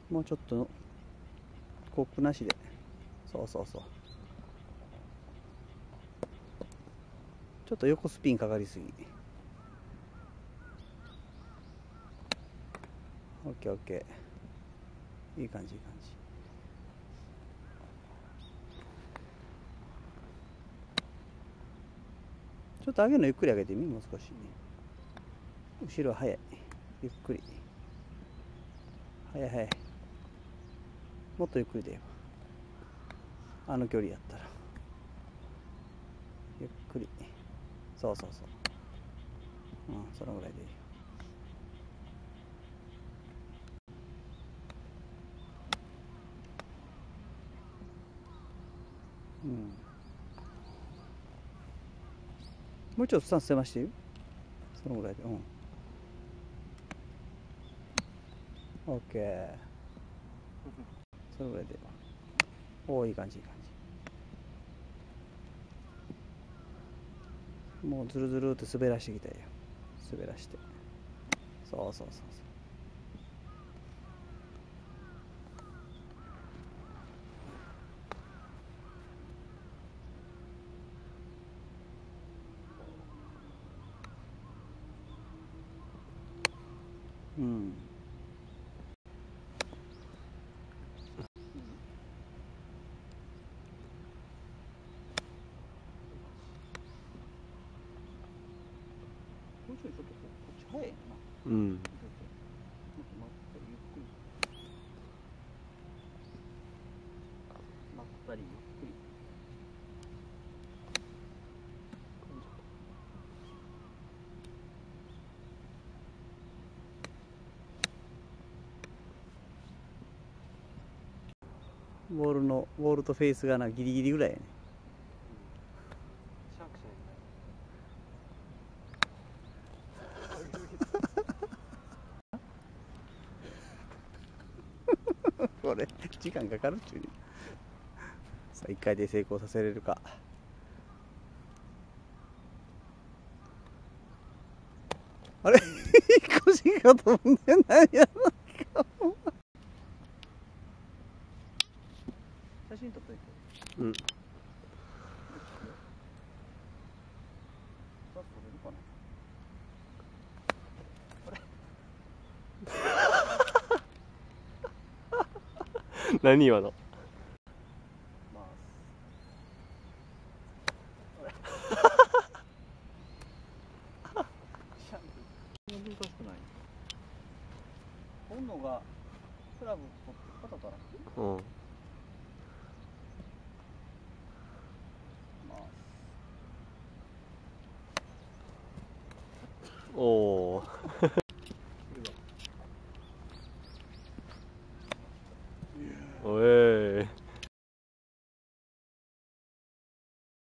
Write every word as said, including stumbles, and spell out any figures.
もうちょっとコックなしで。そうそうそう。ちょっと横スピンかかりすぎ。オッケーオッケー。いい感じいい感じ。ちょっと上げるのゆっくり上げてみ、もう少し。後ろは早い。ゆっくり。早い早い。もっとゆっくりでよ。あの距離やったら。ゆっくり。そうそうそう。うん、そのぐらいでいいよ。うん。もうちょっとスタンス狭してよ。そのぐらいで。うん。オッケー。そのぐらいで。おお、いい感じいい感じ。もうずるずるって滑らしてきたよ。滑らして。そうそうそうそう。うん。もうちょいちょっとこっち早いな。 うん。 もっとまったりゆっくり。まったりゆっくり。ボールのボールとフェースがなギリギリぐらいやね。 シャークこれ時間かかるっちゅうに。さあいっかいで成功させれるか。あれ腰が飛んでないやろか。写真撮っといて。 うん。 撮れるかな。 何今の。本能がクラブ取って肩取らん。 うん。おお。おえ